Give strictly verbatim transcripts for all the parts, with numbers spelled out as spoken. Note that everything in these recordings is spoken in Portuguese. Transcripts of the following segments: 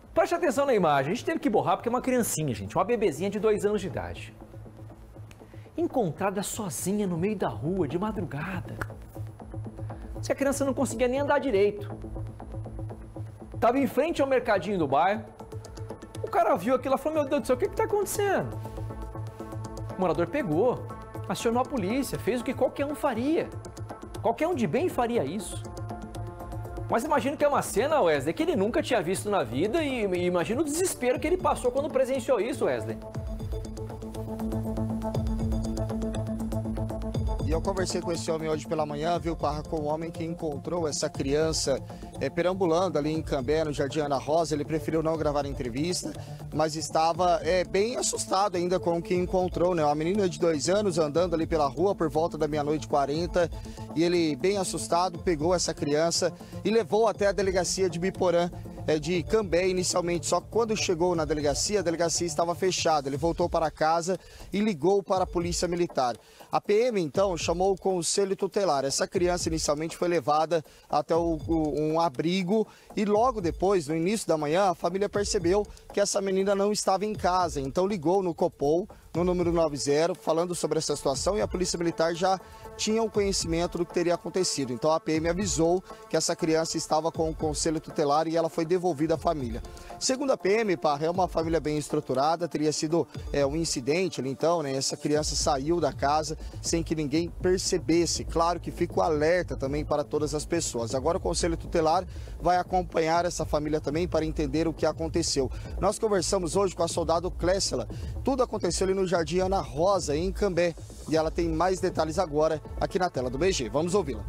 Preste atenção na imagem, a gente teve que borrar porque é uma criancinha, gente, uma bebezinha de dois anos de idade. Encontrada sozinha no meio da rua, de madrugada. Se a criança não conseguia nem andar direito. Estava em frente ao mercadinho do bairro. O cara viu aquilo e falou, meu Deus do céu, o que está acontecendo? O morador pegou, acionou a polícia, fez o que qualquer um faria. Qualquer um de bem faria isso. Mas imagino que é uma cena, Wesley, que ele nunca tinha visto na vida e, e imagina o desespero que ele passou quando presenciou isso, Wesley. E eu conversei com esse homem hoje pela manhã, viu, Parra, com o homem que encontrou essa criança é, perambulando ali em Cambé, no Jardim Ana Rosa. Ele preferiu não gravar a entrevista, mas estava é, bem assustado ainda com o que encontrou, né? Uma menina de dois anos andando ali pela rua por volta da meia-noite e quarenta, e ele, bem assustado, pegou essa criança e levou até a delegacia de Biporã, é, de Cambé inicialmente. Só que quando chegou na delegacia, a delegacia estava fechada. Ele voltou para casa e ligou para a polícia militar. A P M, então, chamou o conselho tutelar. Essa criança inicialmente foi levada até o, o, um abrigo e logo depois, no início da manhã, a família percebeu que essa menina não estava em casa. Então ligou no Copom, no número noventa, falando sobre essa situação, e a Polícia Militar já tinha o conhecimento do que teria acontecido. Então a P M avisou que essa criança estava com o conselho tutelar e ela foi devolvida à família. Segundo a P M, Parra, é uma família bem estruturada, teria sido é, um incidente ali então, né? Essa criança saiu da casa sem que ninguém percebesse. Claro que fica o alerta também para todas as pessoas. Agora o conselho tutelar vai acompanhar essa família também para entender o que aconteceu. Nós conversamos hoje com a soldado Clécela. Tudo aconteceu ali no Jardim Ana Rosa, em Cambé. E ela tem mais detalhes agora aqui na tela do B G. Vamos ouvi-la.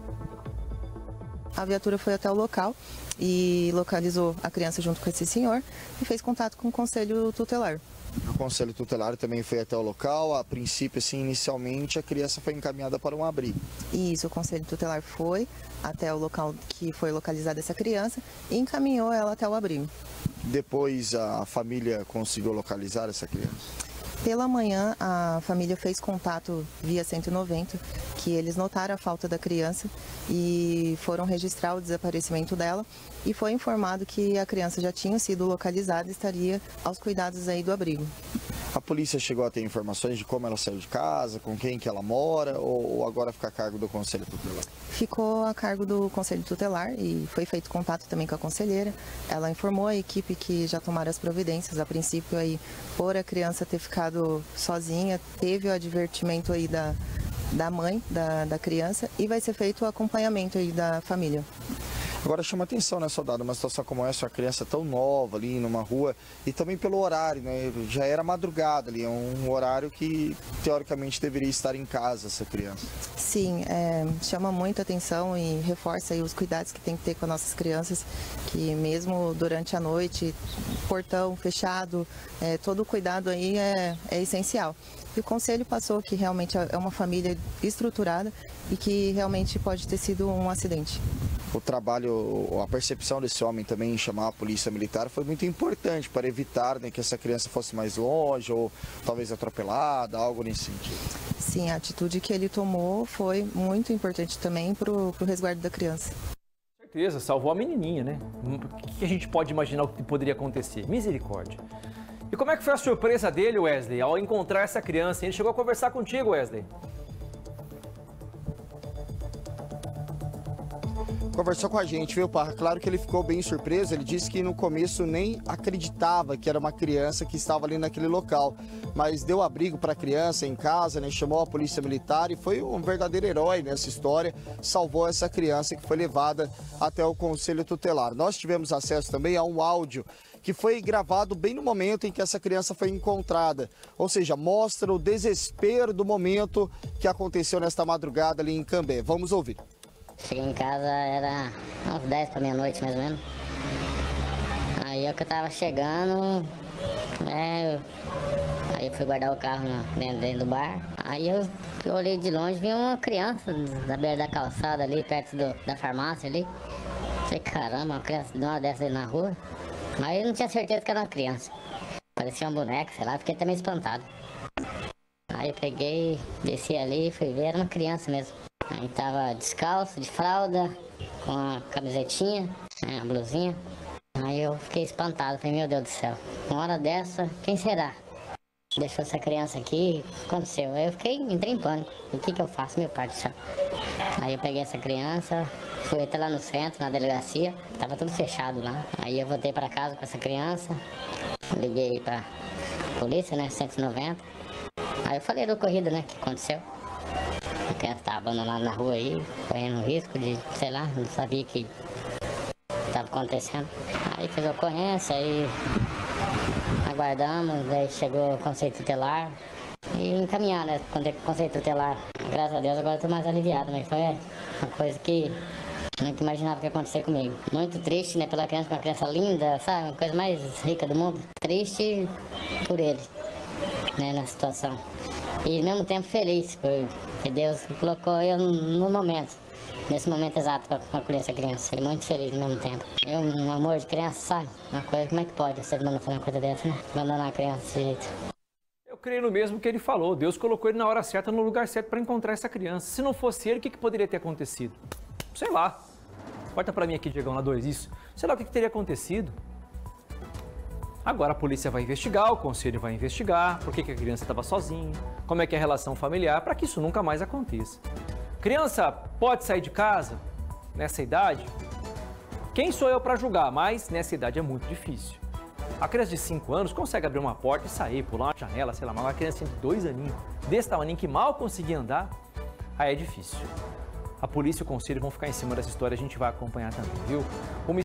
A viatura foi até o local e localizou a criança junto com esse senhor e fez contato com o conselho tutelar. O conselho tutelar também foi até o local. A princípio, assim, inicialmente, a criança foi encaminhada para um abrigo. Isso, o conselho tutelar foi até o local que foi localizada essa criança e encaminhou ela até o abrigo. Depois a família conseguiu localizar essa criança? Pela manhã, a família fez contato via cento e noventa, que eles notaram a falta da criança e foram registrar o desaparecimento dela, e foi informado que a criança já tinha sido localizada e estaria aos cuidados aí do abrigo. A polícia chegou a ter informações de como ela saiu de casa, com quem que ela mora, ou agora fica a cargo do conselho tutelar? Ficou a cargo do conselho tutelar e foi feito contato também com a conselheira. Ela informou a equipe que já tomaram as providências. A princípio, aí, por a criança ter ficado sozinha, teve o advertimento aí da, da mãe da, da criança e vai ser feito o acompanhamento aí da família. Agora chama atenção, né, soldado, uma situação como essa, uma criança tão nova ali numa rua, e também pelo horário, né, já era madrugada ali, é um horário que teoricamente deveria estar em casa essa criança. Sim, é, chama muita atenção e reforça aí os cuidados que tem que ter com as nossas crianças, que mesmo durante a noite, portão fechado, é, todo o cuidado aí é, é essencial. E o conselho passou que realmente é uma família estruturada e que realmente pode ter sido um acidente. O trabalho, a percepção desse homem também em chamar a polícia militar foi muito importante para evitar, né, que essa criança fosse mais longe ou talvez atropelada, algo nesse sentido. Sim, a atitude que ele tomou foi muito importante também para o resguardo da criança. Com certeza, salvou a menininha, né? O que a gente pode imaginar o que poderia acontecer? Misericórdia. E como é que foi a surpresa dele, Wesley, ao encontrar essa criança? Ele chegou a conversar contigo, Wesley? Conversou com a gente, viu, Parra? Claro que ele ficou bem surpreso. Ele disse que no começo nem acreditava que era uma criança que estava ali naquele local, mas deu abrigo para a criança em casa, né? Chamou a polícia militar e foi um verdadeiro herói nessa história. Salvou essa criança que foi levada até o conselho tutelar. Nós tivemos acesso também a um áudio que foi gravado bem no momento em que essa criança foi encontrada. Ou seja, mostra o desespero do momento que aconteceu nesta madrugada ali em Cambé. Vamos ouvir. Cheguei em casa, era uns dez para meia-noite mais ou menos. Aí eu que eu tava chegando, é, aí eu fui guardar o carro dentro, dentro do bar. Aí eu, eu olhei de longe, vi uma criança na beira da calçada ali, perto do, da farmácia ali. Falei, caramba, uma criança de uma dessa ali na rua. Mas eu não tinha certeza que era uma criança. Parecia uma boneca, sei lá, fiquei também espantado. Aí eu peguei, desci ali e fui ver, era uma criança mesmo. Aí tava descalço, de fralda, com a camisetinha, né, a blusinha. Aí Aí eu fiquei espantado, falei, meu Deus do céu, uma hora dessa, quem será? Deixou essa criança aqui, o que aconteceu? Aí eu fiquei, entrei em pânico, o que que eu faço, meu pai do céu? Aí eu peguei essa criança, fui até lá no centro, na delegacia, tava tudo fechado lá. Aí eu voltei para casa com essa criança, liguei pra polícia, né, cento e noventa. Aí eu falei do ocorrido, né, que aconteceu. A criança tava abandonada na rua aí, correndo risco de, sei lá, não sabia que estava acontecendo. Aí fez a ocorrência, aí aguardamos, aí chegou o conselho tutelar e encaminhar, né, conselho tutelar. Graças a Deus agora estou mais aliviado, mas foi uma coisa que nunca imaginava que ia acontecer comigo. Muito triste, né, pela criança, uma criança linda, sabe, uma coisa mais rica do mundo. Triste por ele, né, na situação. E ao mesmo tempo feliz, porque Deus colocou eu no momento, nesse momento exato para acolher essa criança. Ele muito feliz ao mesmo tempo. Eu, um amor de criança, sabe? Uma coisa, como é que pode você mandar fazer uma coisa dessa, né? Abandonar a criança desse jeito. Eu creio no mesmo que ele falou. Deus colocou ele na hora certa, no lugar certo para encontrar essa criança. Se não fosse ele, o que, que poderia ter acontecido? Sei lá. Corta para mim aqui, Diegão, na dois, isso. Sei lá o que, que teria acontecido. Agora a polícia vai investigar, o conselho vai investigar, por que, que a criança estava sozinha, como é que é a relação familiar, para que isso nunca mais aconteça. Criança pode sair de casa nessa idade? Quem sou eu para julgar? Mas nessa idade é muito difícil. A criança de cinco anos consegue abrir uma porta e sair, pular uma janela, sei lá, mas uma criança de dois aninhos, desse tamanho que mal conseguia andar, aí é difícil. A polícia e o conselho vão ficar em cima dessa história, a gente vai acompanhar também, viu? Uma